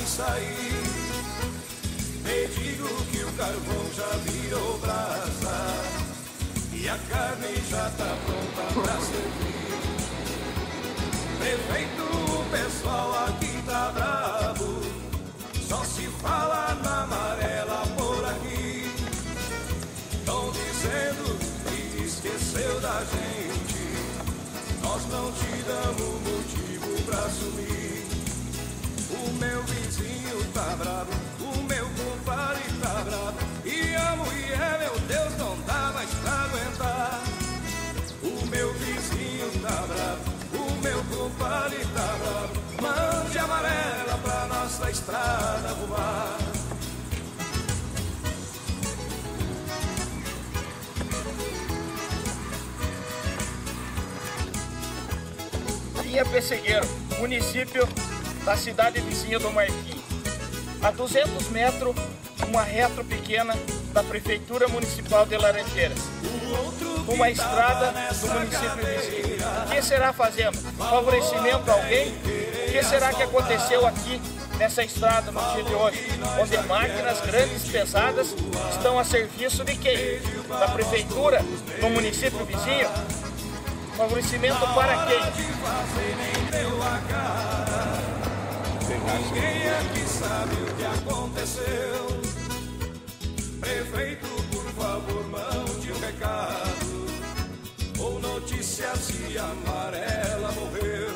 em sair. Me digo que o carvão já virou brasa e a carne já tá pronta pra servir. Prefeito, o pessoal aqui tá bravo, só se fala na amarela por aqui. Tão dizendo que esqueceu da gente, nós não te damos motivo pra sumir. O meu vizinho tá bravo, o meu compadre tá bravo, e a mulher, meu Deus, não dá mais pra aguentar. O meu vizinho tá bravo, o meu compadre tá bravo, mande amarela pra nossa estrada arrumar. Linha Pessegueiro, município da cidade vizinha do Marquinhos. A 200 metros, uma retro pequena da Prefeitura Municipal de Laranjeiras. Uma estrada do município vizinho. O que será fazendo? Favorecimento a alguém? O que será que aconteceu aqui nessa estrada no dia de hoje? Onde máquinas grandes e pesadas estão a serviço de quem? Da Prefeitura no município vizinho? Favorecimento para quem? Ninguém aqui sabe o que aconteceu. Prefeito, por favor, mande um recado ou notícia se a amarela morreu.